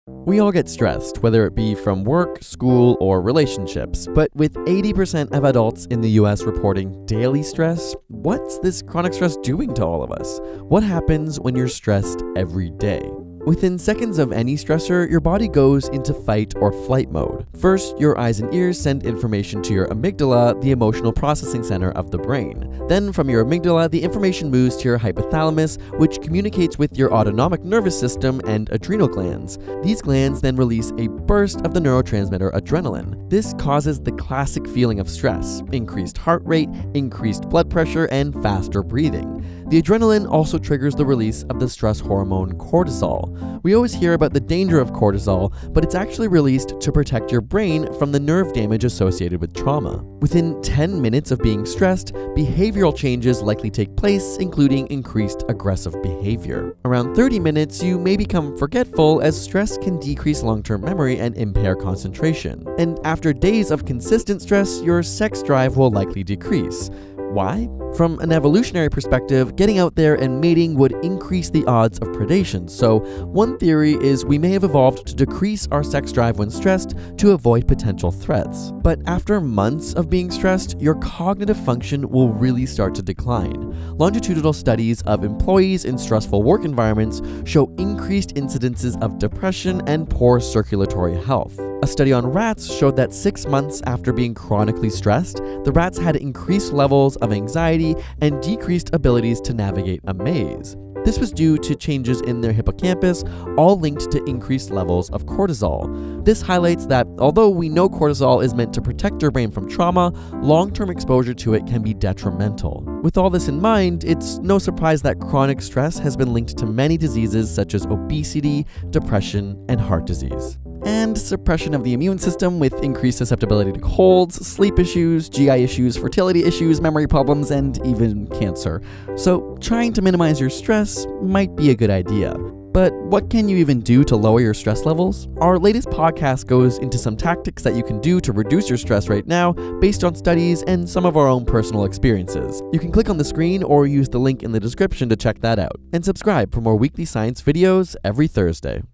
We all get stressed, whether it be from work, school, or relationships, but with 80% of adults in the US reporting daily stress, what's this chronic stress doing to all of us? What happens when you're stressed every day? Within seconds of any stressor, your body goes into fight or flight mode. First, your eyes and ears send information to your amygdala, the emotional processing center of the brain. Then, from your amygdala, the information moves to your hypothalamus, which communicates with your autonomic nervous system and adrenal glands. These glands then release a burst of the neurotransmitter adrenaline. This causes the classic feeling of stress: increased heart rate, increased blood pressure, and faster breathing. The adrenaline also triggers the release of the stress hormone cortisol. We always hear about the danger of cortisol, but it's actually released to protect your brain from the nerve damage associated with trauma. Within 10 minutes of being stressed, behavioral changes likely take place, including increased aggressive behavior. Around 30 minutes, you may become forgetful, as stress can decrease long-term memory and impair concentration. And after days of consistent stress, your sex drive will likely decrease. Why? From an evolutionary perspective, getting out there and mating would increase the odds of predation. So one theory is we may have evolved to decrease our sex drive when stressed to avoid potential threats. But after months of being stressed, your cognitive function will really start to decline. Longitudinal studies of employees in stressful work environments show increased incidences of depression and poor circulatory health. A study on rats showed that 6 months after being chronically stressed, the rats had increased levels of anxiety and decreased abilities to navigate a maze. This was due to changes in their hippocampus, all linked to increased levels of cortisol. This highlights that although we know cortisol is meant to protect your brain from trauma, long-term exposure to it can be detrimental. With all this in mind, it's no surprise that chronic stress has been linked to many diseases such as obesity, depression, and heart disease. And suppression of the immune system with increased susceptibility to colds, sleep issues, GI issues, fertility issues, memory problems, and even cancer. So trying to minimize your stress might be a good idea. But what can you even do to lower your stress levels? Our latest podcast goes into some tactics that you can do to reduce your stress right now based on studies and some of our own personal experiences. You can click on the screen or use the link in the description to check that out. And subscribe for more weekly science videos every Thursday.